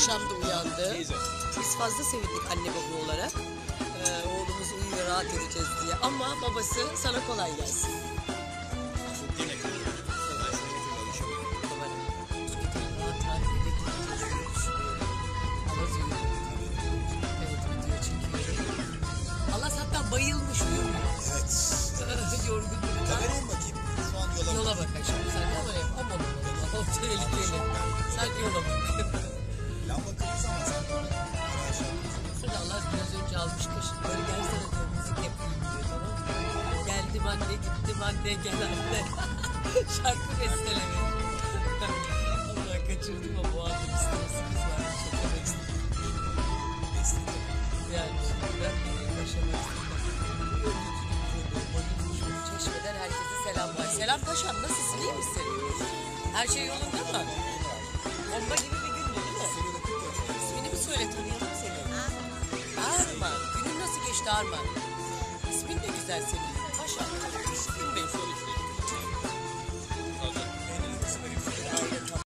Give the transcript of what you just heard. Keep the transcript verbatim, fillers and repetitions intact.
akşam da uyandı. Biz fazla sevindik anne baba olarak. Ee, oğlumuz uyuyor, rahat edeceğiz diye. Ama babası sana kolay gelsin. Allah hatta bayılmış uyumuyor. Evet. Yorgunluktan. Kameraya mı bakayım? Şu an yola Yola bak aşkım. Sen ne var ya? Aman aman. O tehlikeli. Sen yola bak. Lamba kırmızı ama sen de onu Sonra Allah biraz önce almış kaşık. Böyle gelsene diyor, müzik yapayım diyor, tamam mı? Geldim anne, gittim anne, gel anne. Şarkı bestelemi. Allah kaçırdım o bu anı istersiniz var. Çekemek istedim. Yani şimdi ben bir yaşamak istedim. Çeşmeden herkese selamlar. Selam paşam, nasılsın, iyi misin? Her şey yolunda mı? Bomba gibi bir gündü değil mi? İsmini mi söyle, tanıyalım seni? Arman. Günün nasıl geçti Arman? İsmin de güzel senin.